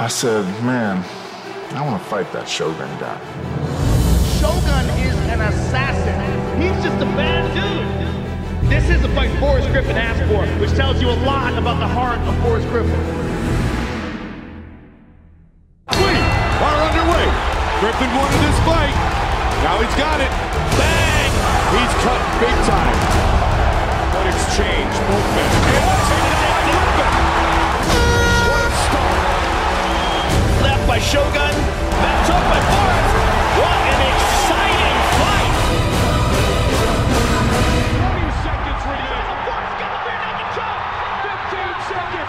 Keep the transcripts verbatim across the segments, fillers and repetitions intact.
I said, man, I want to fight that Shogun guy. Shogun is an assassin. He's just a bad dude. This is the fight Forrest Griffin asked for, which tells you a lot about the heart of Forrest Griffin. We are underway. Griffin wanted this fight. Now he's got it. Bang! He's cut big time. What exchange, both men. And let's hit it by Griffin. What a start. Left by Shogun, back up by Forrest. What an exciting fight! twenty seconds remaining. Forrest got the rear naked choke. fifteen seconds.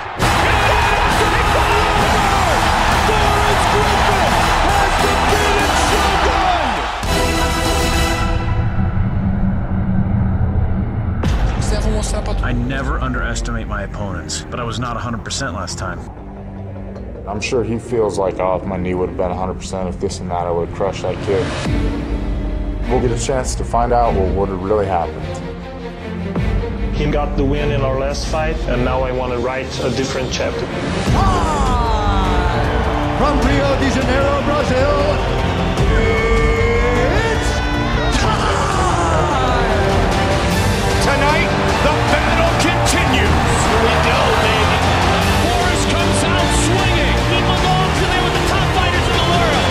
Forrest Griffin has defeated Shogun! I never underestimate my opponents, but I was not one hundred percent last time. I'm sure he feels like, oh, if my knee would have been one hundred percent, if this and that, I would have crushed that kid. We'll get a chance to find out what would have really happened. He got the win in our last fight, and now I want to write a different chapter. From Rio de Janeiro, Brazil, it's time! Tonight, the battle continues. Here we go, baby. Forrest comes out swinging. He belongs in there with the top fighters in the world.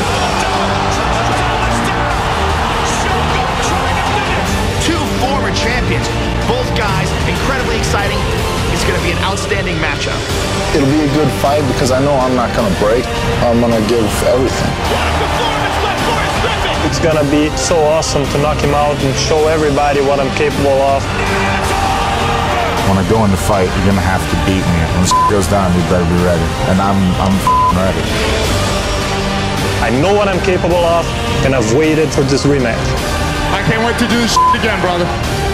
Shogun trying to finish. Two former champions, both guys incredibly exciting. It's going to be an outstanding matchup. It'll be a good fight because I know I'm not going to break. I'm going to give everything. What a performance by Forrest Griffin! It's gonna be so awesome to knock him out and show everybody what I'm capable of. When I go in the fight, you're going to have to beat me. When this goes down, you better be ready. And I'm, I'm ready. I know what I'm capable of, and I've waited for this rematch. I can't wait to do this again, brother.